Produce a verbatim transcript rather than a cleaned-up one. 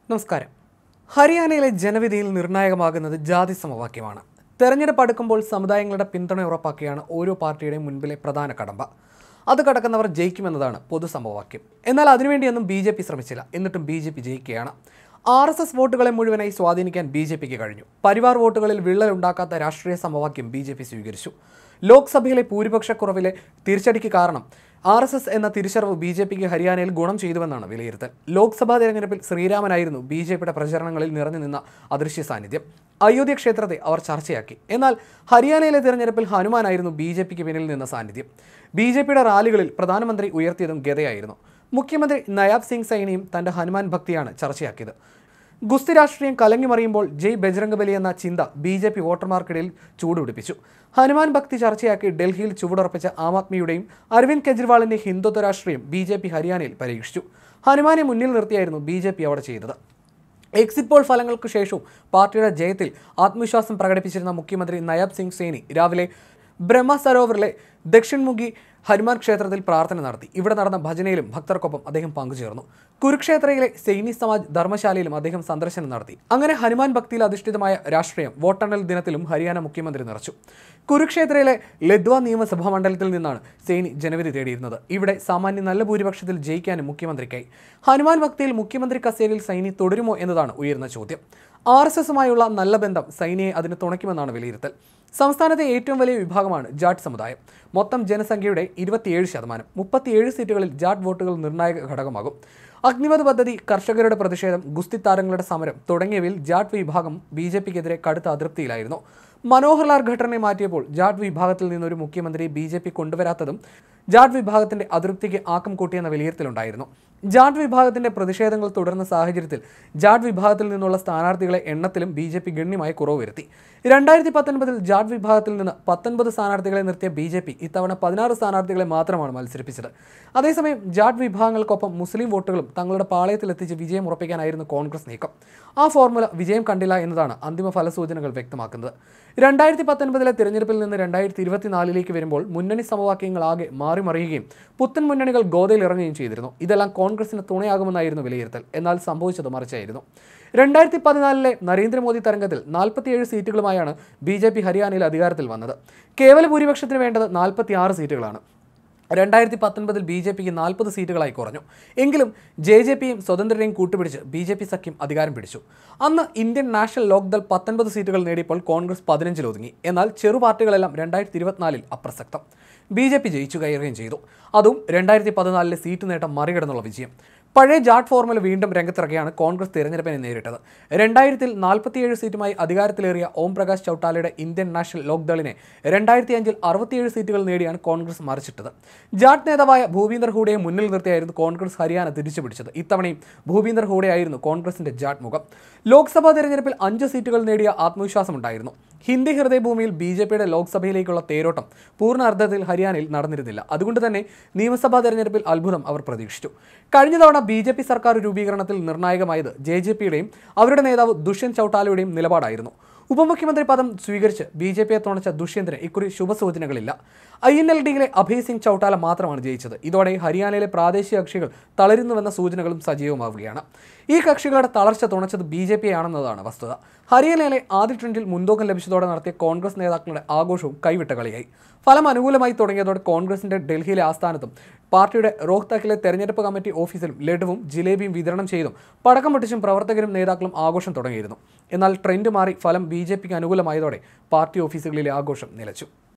നമസ്കാരം. ഹരിയാനയിലെ ജനവിധിയിൽ നിർണായകമാകുന്നത് ജാതി സമവാക്യമാണ്. തെരഞ്ഞെടുപ്പ് അടുക്കുമ്പോൾ സമുദായങ്ങളുടെ പിന്തുണ ഉറപ്പാക്കിയാണ് ഓരോ പാർട്ടിയുടെയും മുൻപിലെ പ്രധാന കടമ്പ. അത് കടക്കുന്നവർ ജയിക്കുമെന്നതാണ് പൊതുസമവാക്യം. എന്നാൽ അതിനുവേണ്ടിയൊന്നും ബി ജെ പി ശ്രമിച്ചില്ല. എന്നിട്ടും ബി ജെ പി ജയിക്കുകയാണ്. ആർ എസ് എസ് വോട്ടുകളെ മുഴുവനായി സ്വാധീനിക്കാൻ ബി ജെ പിക്ക് കഴിഞ്ഞു. പരിവാർ വോട്ടുകളിൽ വിള്ളലുണ്ടാക്കാത്ത രാഷ്ട്രീയ സമവാക്യം ബി ജെ പി സ്വീകരിച്ചു. ലോക്സഭയിലെ ഭൂരിപക്ഷക്കുറവിലെ തിരിച്ചടിക്ക് കാരണം ആർ എസ് എസ് എന്ന തിരിച്ചറിവ് ബി ജെ പിക്ക് ഹരിയാനയിൽ ഗുണം ചെയ്തുവെന്നാണ് വിലയിരുത്തൽ. ലോക്സഭാ തെരഞ്ഞെടുപ്പിൽ ശ്രീരാമനായിരുന്നു ബി ജെ പിയുടെ പ്രചരണങ്ങളിൽ നിറഞ്ഞു നിന്ന അദൃശ്യ സാന്നിധ്യം. അയോധ്യ ക്ഷേത്രത്തെ അവർ ചർച്ചയാക്കി. എന്നാൽ ഹരിയാനയിലെ തെരഞ്ഞെടുപ്പിൽ ഹനുമാനായിരുന്നു ബി ജെ പിക്ക് പിന്നിൽ നിന്ന സാന്നിധ്യം. ബി ജെ പിയുടെ റാലികളിൽ പ്രധാനമന്ത്രി ഉയർത്തിയതും ഗതയായിരുന്നു. മുഖ്യമന്ത്രി നയാബ് സിംഗ് സൈനിയും തന്റെ ഹനുമാൻ ഭക്തിയാണ് ചർച്ചയാക്കിയത്. ഗുസ്തി രാഷ്ട്രീയം കലങ്ങിമറിയുമ്പോൾ ജയ് ബജ്രംഗ് ബലി എന്ന ചിന്ത ബി ജെ പി വോട്ടർമാർക്കിടയിൽ ചൂടുപിടിപ്പിച്ചു. ഹനുമാൻ ഭക്തി ചർച്ചയാക്കി ഡൽഹിയിൽ ചുവടുറപ്പിച്ച ആം ആദ്മിയുടെയും അരവിന്ദ് കെജ്രിവാളിന്റെ ഹിന്ദുത്വ രാഷ്ട്രീയം ബി ജെ പി ഹരിയാനയിൽ പരീക്ഷിച്ചു. ഹനുമാനെ മുന്നിൽ നിർത്തിയായിരുന്നു ബി ജെ പി അവിടെ ചെയ്തത്. എക്സിറ്റ് പോൾ ഫലങ്ങൾക്ക് ശേഷവും പാർട്ടിയുടെ ജയത്തിൽ ആത്മവിശ്വാസം പ്രകടിപ്പിച്ചിരുന്ന മുഖ്യമന്ത്രി നയാബ് സിംഗ് സൈനി രാവിലെ ബ്രഹ്മ സരോവറിലെ ദക്ഷിൺമുഖി ഹനുമാൻ ക്ഷേത്രത്തിൽ പ്രാർത്ഥന നടത്തി. ഇവിടെ നടന്ന ഭജനയിലും ഭക്തർക്കൊപ്പം അദ്ദേഹം പങ്കുചേർന്നു. കുരുക്ഷേത്രയിലെ സൈനി സമാജ് ധർമ്മശാലയിലും അദ്ദേഹം സന്ദർശനം നടത്തി. അങ്ങനെ ഹനുമാൻ ഭക്തിയിൽ അധിഷ്ഠിതമായ രാഷ്ട്രീയം വോട്ടെണ്ണൽ ദിനത്തിലും ഹരിയാന മുഖ്യമന്ത്രി നിറച്ചു. കുരുക്ഷേത്രയിലെ ലദ്വ നിയമസഭാ മണ്ഡലത്തിൽ നിന്നാണ് സൈനി ജനവിധി തേടിയിരുന്നത്. ഇവിടെ സാമാന്യ നല്ല ഭൂരിപക്ഷത്തിൽ ജയിക്കാനും മുഖ്യമന്ത്രിക്കായി. ഹനുമാൻ ഭക്തിയിൽ മുഖ്യമന്ത്രി കസേരയിൽ സൈനി തുടരുമോ എന്നതാണ് ഉയർന്ന ചോദ്യം. ആർ എസ് എസുമായുള്ള നല്ല ബന്ധം സൈനിയെ അതിന് തുണയ്ക്കുമെന്നാണ് വിലയിരുത്തൽ. സംസ്ഥാനത്തെ ഏറ്റവും വലിയ വിഭാഗമാണ് ജാട്ട് സമുദായം. മൊത്തം ജനസംഖ്യയുടെ ഇരുപത്തിയേഴ് ശതമാനം. മുപ്പത്തിയേഴ് സീറ്റുകളിൽ ജാട്ട് വോട്ടുകൾ നിർണായക ഘടകമാകും. അഗ്നിപഥ് പദ്ധതി, കർഷകരുടെ പ്രതിഷേധം, ഗുസ്തി താരങ്ങളുടെ സമരം തുടങ്ങിയവയിൽ ജാട്ട് വിഭാഗം ബി ജെ പിക്കെതിരെ കടുത്ത അതൃപ്തിയിലായിരുന്നു. മനോഹർലാൽ ഖട്ടറിനെ മാറ്റിയപ്പോൾ ജാട്ട് വിഭാഗത്തിൽ നിന്നൊരു മുഖ്യമന്ത്രി ബി ജെ പി കൊണ്ടുവരാത്തതും ജാട്ട് വിഭാഗത്തിന്റെ അതൃപ്തിക്ക് ആക്കം കൂട്ടിയെന്ന വിലയിരുത്തലുണ്ടായിരുന്നു. ജാട്ട് വിഭാഗത്തിന്റെ പ്രതിഷേധങ്ങൾ തുടർന്ന സാഹചര്യത്തിൽ ജാട്ട് വിഭാഗത്തിൽ നിന്നുള്ള സ്ഥാനാർത്ഥികളെ എണ്ണത്തിലും ബി ജെ പി ഗണ്യമായി കുറവ് വരുത്തി. രണ്ടായിരത്തി പത്തൊൻപതിൽ ജാട്ട് വിഭാഗത്തിൽ നിന്ന് പത്തൊൻപത് സ്ഥാനാർത്ഥികളെ നിർത്തിയ ബി ജെ പി ഇത്തവണ പതിനാറ് സ്ഥാനാർത്ഥികളെ മാത്രമാണ് മത്സരിപ്പിച്ചത്. അതേസമയം ജാട്ട് വിഭാഗങ്ങൾക്കൊപ്പം മുസ്ലിം വോട്ടുകളും തങ്ങളുടെ പാളയത്തിലെത്തിച്ച് വിജയം ഉറപ്പിക്കാനായിരുന്നു കോൺഗ്രസ് നീക്കം. ആ ഫോർമുല വിജയം കണ്ടില്ല എന്നതാണ് അന്തിമ ഫലസൂചനകൾ വ്യക്തമാക്കുന്നത്. രണ്ടായിരത്തി പത്തൊൻപതിലെ തിരഞ്ഞെടുപ്പിൽ നിന്ന് രണ്ടായിരത്തി ഇരുപത്തിനാലിലേക്ക് വരുമ്പോൾ മുന്നണി സമവാക്യങ്ങൾ ആകെ മാറിമറിയുകയും പുത്തൻ മുന്നണികൾ ഗോതയിൽ ഇറങ്ങുകയും ചെയ്തിരുന്നു. ഇതെല്ലാം കോൺഗ്രസിന് തുണയാകുമെന്നായിരുന്നു വിലയിരുത്തൽ. എന്നാൽ സംഭവിച്ചത് മറിച്ചായിരുന്നു. രണ്ടായിരത്തി പതിനാലിലെ നരേന്ദ്രമോദി തരംഗത്തിൽ നാൽപ്പത്തിയേഴ് സീറ്റുകളുമായാണ് ബി ജെ പി ഹരിയാനയിൽ അധികാരത്തിൽ വന്നത്. കേവല ഭൂരിപക്ഷത്തിന് വേണ്ടത് നാൽപ്പത്തി ആറ് സീറ്റുകളാണ്. രണ്ടായിരത്തി പത്തൊൻപതിൽ ബി ജെ പിക്ക് നാൽപ്പത് സീറ്റുകളായി കുറഞ്ഞു. എങ്കിലും ജെ ജെ പിയും സ്വതന്ത്രരെയും കൂട്ടുപിടിച്ച് ബി ജെ പി സഖ്യം അധികാരം പിടിച്ചു. അന്ന് ഇന്ത്യൻ നാഷണൽ ലോക്ദൾ പത്തൊൻപത് സീറ്റുകൾ നേടിയപ്പോൾ കോൺഗ്രസ് പതിനഞ്ചിൽ ഒതുങ്ങി. എന്നാൽ ചെറു പാർട്ടികളെല്ലാം രണ്ടായിരത്തി ഇരുപത്തിനാലിൽ അപ്രസക്തം. ബി ജെ പി ജയിച്ചു കയറുകയും ചെയ്തു. അതും രണ്ടായിരത്തി പതിനാലിലെ സീറ്റ് നേട്ടം മറികടന്നുള്ള വിജയം. പഴയ ജാട്ട് ഫോർമുല വീണ്ടും രംഗത്തിറങ്ങിയാണ് കോൺഗ്രസ് തെരഞ്ഞെടുപ്പിനെ നേരിട്ടത്. രണ്ടായിരത്തിൽ നാൽപ്പത്തിയേഴ് സീറ്റുമായി അധികാരത്തിലേറിയ ഓം പ്രകാശ് ചൌട്ടാലയുടെ ഇന്ത്യൻ നാഷണൽ ലോക്ദളിനെ രണ്ടായിരത്തി അഞ്ചിൽ അറുപത്തിയേഴ് സീറ്റുകൾ നേടിയാണ് കോൺഗ്രസ് മറിച്ചിട്ടത്. ജാട്ട് നേതാവായ ഭൂപീന്ദർ ഹൂഡയെ മുന്നിൽ നിർത്തിയായിരുന്നു കോൺഗ്രസ് ഹരിയാന തിരിച്ചുപിടിച്ചത്. ഇത്തവണയും ഭൂപീന്ദർ ഹൂഡയായിരുന്നു കോൺഗ്രസിന്റെ ജാട്ട് മുഖം. ലോക്സഭാ തെരഞ്ഞെടുപ്പിൽ അഞ്ച് സീറ്റുകൾ നേടിയ ആത്മവിശ്വാസമുണ്ടായിരുന്നു. ഹിന്ദി ഹൃദയഭൂമിയിൽ ബി ജെ പിയുടെ ലോക്സഭയിലേക്കുള്ള തേരോട്ടം പൂർണ്ണ അർത്ഥത്തിൽ ഹരിയാനയിൽ നടന്നിരുന്നില്ല. അതുകൊണ്ട് തന്നെ നിയമസഭാ തെരഞ്ഞെടുപ്പിൽ അത്ഭുതം അവർ പ്രതീക്ഷിച്ചു. കഴിഞ്ഞ തവണ ബി ജെ പി സർക്കാർ രൂപീകരണത്തിൽ നിർണായകമായത് ജെ ജെ പിയുടെയും അവരുടെ നേതാവ് ദുഷ്യന്ത് ചൌട്ടാലയുടെയും നിലപാടായിരുന്നു. ഉപമുഖ്യമന്ത്രി പദം സ്വീകരിച്ച് ബി ജെ പിയെ തുണച്ച ദുഷ്യന്തിന് ഇക്കുറി ശുഭസൂചനകളില്ല. ഐ എൻ എൽ ഡിയിലെ അഭയ് സിംഗ് ചൌട്ടാല മാത്രമാണ് ജയിച്ചത്. ഇതോടെ ഹരിയാനയിലെ പ്രാദേശിക കക്ഷികൾ തളരുന്നുവെന്ന സൂചനകളും സജീവമാവുകയാണ്. ഈ കക്ഷികളുടെ തളർച്ച തുണച്ചത് ബി ജെ പി ആണെന്നതാണ് വസ്തുത. ഹരിയാനയിലെ ആദ്യ ട്രെൻഡിൽ മുൻതൂക്കം ലഭിച്ചതോടെ നടത്തിയ കോൺഗ്രസ് നേതാക്കളുടെ ആഘോഷവും കൈവിട്ട കളിയായി. ഫലം അനുകൂലമായി തുടങ്ങിയതോടെ കോൺഗ്രസിന്റെ ഡൽഹിയിലെ ആസ്ഥാനത്തും പാർട്ടിയുടെ റോഹ്തക്കിലെ തെരഞ്ഞെടുപ്പ് കമ്മിറ്റി ഓഫീസിലും ലഡുവും ജിലേബിയും വിതരണം ചെയ്തും പടക്കം പൊട്ടിച്ചും പ്രവർത്തകരും നേതാക്കളും ആഘോഷം തുടങ്ങിയിരുന്നു. എന്നാൽ ട്രെൻഡ് മാറി ഫലം ബി ജെ പിക്ക് അനുകൂലമായതോടെ പാർട്ടി ഓഫീസുകളിലെ ആഘോഷം നിലച്ചു.